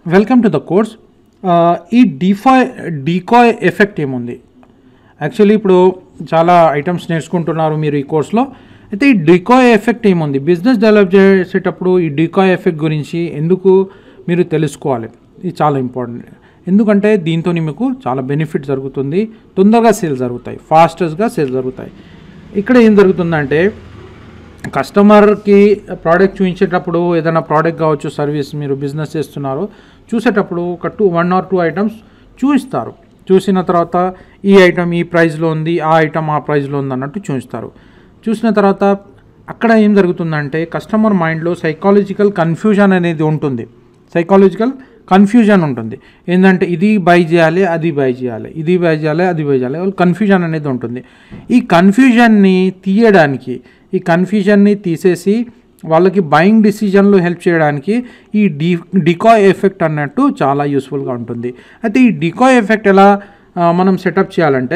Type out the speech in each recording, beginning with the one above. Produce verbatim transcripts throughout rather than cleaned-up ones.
Welcome to the course. ఈ డిఫాయ్ decoy effect ఏముంది? యాక్చువల్లీ ఇప్పుడు చాలా ఐటమ్స్ నేర్చుకుంటున్నారు మీరు ఈ కోర్స్లో. అయితే ఈ డీకాయ్ ఎఫెక్ట్ ఏముంది, బిజినెస్ డెవలప్ చేసేటప్పుడు ఈ డీకాయ్ ఎఫెక్ట్ గురించి ఎందుకు మీరు తెలుసుకోవాలి. ఇది చాలా ఇంపార్టెంట్. ఎందుకంటే దీంతో మీకు చాలా బెనిఫిట్ జరుగుతుంది, తొందరగా సేల్ జరుగుతాయి, ఫాస్టెస్ట్గా సేల్ జరుగుతాయి. ఇక్కడ ఏం జరుగుతుందంటే కస్టమర్కి ప్రోడక్ట్ చూపించేటప్పుడు ఏదైనా ప్రోడక్ట్ కావచ్చు, సర్వీస్ మీరు బిజినెస్ చేస్తున్నారు, చూసేటప్పుడు ఒక two one or two items చూపిస్తారు. చూసిన తర్వాత ఈ ఐటమ్ ఈ ప్రైస్లో ఉంది, ఆ ఐటమ్ ఆ ప్రైస్లో ఉంది అన్నట్టు చూపిస్తారు. చూసిన తర్వాత అక్కడ ఏం జరుగుతుందంటే కస్టమర్ మైండ్లో సైకాలజికల్ కన్ఫ్యూజన్ అనేది ఉంటుంది. సైకాలజికల్ కన్ఫ్యూజన్ ఉంటుంది. ఏంటంటే ఇది బై చేయాలి, అది బై చేయాలి, ఇది బై చేయాలి, అది బై చేయాలి, వాళ్ళు కన్ఫ్యూజన్ అనేది ఉంటుంది. ఈ కన్ఫ్యూజన్ని తీయడానికి, ఈ కన్ఫ్యూజన్ని తీసేసి వాళ్ళకి బయింగ్ డిసిజన్లో హెల్ప్ చేయడానికి ఈ డీ డికాయ్ ఎఫెక్ట్ అన్నట్టు చాలా యూస్ఫుల్గా ఉంటుంది. అయితే ఈ డికాయ్ ఎఫెక్ట్ ఎలా మనం సెటప్ చేయాలంటే,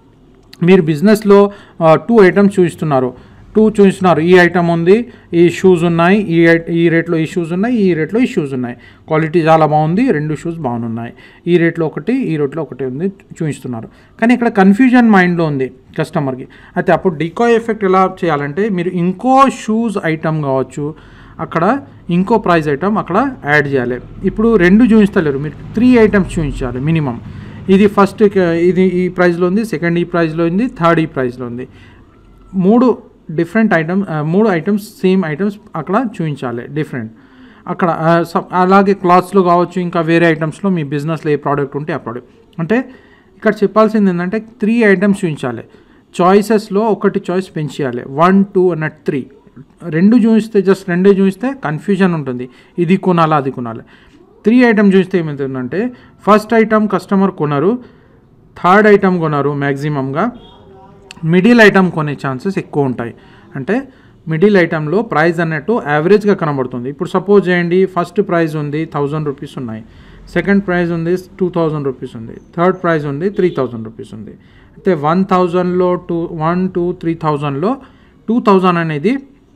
మీరు బిజినెస్లో టూ ఐటమ్స్ చూపిస్తున్నారు టూ చూపిస్తున్నారు ఈ ఐటమ్ ఉంది, ఈ షూస్ ఉన్నాయి, ఈ ఈ రేట్లో ఈ షూస్ ఉన్నాయి, ఈ రేట్లో ఈ షూస్ ఉన్నాయి, క్వాలిటీ చాలా బాగుంది, రెండు షూస్ బాగున్నాయి, ఈ రేట్లో ఒకటి ఈ రేట్లో ఒకటి ఉంది చూపిస్తున్నారు. కానీ ఇక్కడ కన్ఫ్యూజన్ మైండ్లో ఉంది కస్టమర్కి. అయితే అప్పుడు డికాయ్ ఎఫెక్ట్ ఎలా చేయాలంటే, మీరు ఇంకో షూస్ ఐటమ్ కావచ్చు, అక్కడ ఇంకో ప్రైస్ ఐటమ్ అక్కడ యాడ్ చేయాలి. ఇప్పుడు రెండు చూపిస్తలేరు, మీరు త్రీ ఐటమ్స్ చూపించాలి మినిమం. ఇది ఫస్ట్ ఇది ఈ ప్రైస్లో ఉంది, సెకండ్ ఈ ప్రైస్లో ఉంది, థర్డ్ ఈ ప్రైస్లో ఉంది. మూడు డిఫరెంట్ ఐటమ్స్ మూడు ఐటమ్స్ సేమ్ ఐటమ్స్ అక్కడ చూపించాలి డిఫరెంట్. అక్కడ అలాగే క్లాత్స్లో కావచ్చు, ఇంకా వేరే ఐటమ్స్లో మీ బిజినెస్లో ఏ ప్రోడక్ట్ ఉంటే ఆ ప్రోడక్ట్. అంటే ఇక్కడ చెప్పాల్సింది ఏంటంటే త్రీ ఐటమ్స్ చూపించాలి. చాయిసెస్లో ఒకటి చాయిస్ పెంచేయాలి, వన్ టూ అన్నట్టు త్రీ. రెండు చూపిస్తే జస్ట్ రెండే చూపిస్తే కన్ఫ్యూజన్ ఉంటుంది, ఇది కొనాలా అది కొనాలి. త్రీ ఐటమ్ చూస్తే ఏమవుతుందంటే ఫస్ట్ ఐటమ్ కస్టమర్ కొనరు, థర్డ్ ఐటమ్ కొనరు మ్యాక్సిమంగా, మిడిల్ ఐటమ్ కొనే ఛాన్సెస్ ఎక్కువ ఉంటాయి. అంటే మిడిల్ ఐటంలో ప్రైస్ అన్నట్టు యావరేజ్గా కనబడుతుంది. ఇప్పుడు సపోజ్ చేయండి, ఫస్ట్ ప్రైస్ ఉంది థౌజండ్ రూపీస్ ఉన్నాయి, సెకండ్ ప్రైస్ ఉంది టూ థౌజండ్ రూపీస్ ఉంది, థర్డ్ ప్రైస్ ఉంది త్రీ థౌజండ్ రూపీస్ ఉంది. అయితే వన్ థౌజండ్లో టూ వన్ టూ త్రీ థౌజండ్లో టూ థౌజండ్ అనేది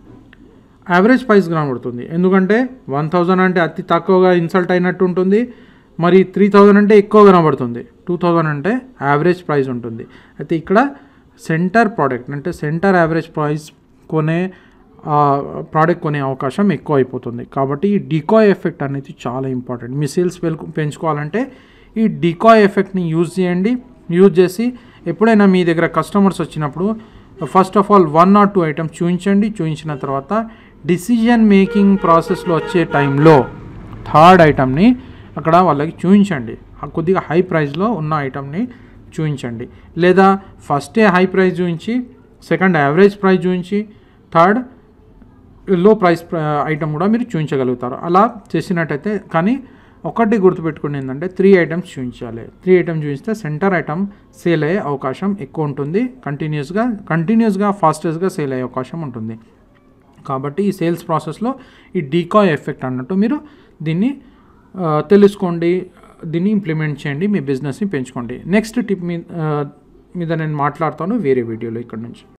యావరేజ్ ప్రైస్ కనబడుతుంది. ఎందుకంటే వన్ థౌజండ్ అంటే అతి తక్కువగా ఇన్సల్ట్ అయినట్టు ఉంటుంది, మరి త్రీ థౌజండ్ అంటే ఎక్కువ కనబడుతుంది, టూ థౌజండ్ అంటే యావరేజ్ ప్రైస్ ఉంటుంది. అయితే ఇక్కడ సెంటర్ ప్రోడక్ట్ అంటే సెంటర్ యావరేజ్ ప్రైస్ కొనే ప్రోడక్ట్ కొనే అవకాశం ఎక్కువ అయిపోతుంది. కాబట్టి ఈ డికాయ్ ఎఫెక్ట్ అనేది చాలా ఇంపార్టెంట్. మీ సేల్స్ పెంచుకోవాలంటే ఈ డికాయ్ ఎఫెక్ట్ని యూజ్ చేయండి. యూజ్ చేసి ఎప్పుడైనా మీ దగ్గర కస్టమర్స్ వచ్చినప్పుడు first of all one or two items చూపించండి. చూపించిన తర్వాత డిసిజన్ మేకింగ్ ప్రాసెస్లో వచ్చే టైంలో థర్డ్ ఐటమ్ని అక్కడ వాళ్ళకి చూపించండి. కొద్దిగా హై ప్రైస్లో ఉన్న ఐటమ్ని చూపించండి. లేదా ఫస్టే హై ప్రైస్ చూపించి, సెకండ్ యావరేజ్ ప్రైస్ చూపించి, థర్డ్ లో ప్రైస్ ఐటమ్ కూడా మీరు చూపించగలుగుతారు. అలా చేసినట్టయితే, కానీ ఒకటి గుర్తుపెట్టుకుని ఏంటంటే త్రీ ఐటమ్స్ చూపించాలి. త్రీ ఐటమ్స్ చూపిస్తే సెంటర్ ఐటమ్ సేల్ అయ్యే అవకాశం ఎక్కువ ఉంటుంది, కంటిన్యూస్గా కంటిన్యూస్గా ఫాస్టెస్ట్గా సేల్ అయ్యే అవకాశం ఉంటుంది. కాబట్టి ఈ సేల్స్ ప్రాసెస్లో ఈ డికాయ్ ఎఫెక్ట్ అన్నట్టు మీరు దీన్ని తెలుసుకోండి, దీన్ని ఇంప్లిమెంట్ చేయండి, మీ బిజినెస్ని పెంచుకోండి. నెక్స్ట్ టిప్ మీద మీద నేను మాట్లాడతాను వేరే వీడియోలో ఇక్కడ నుంచి.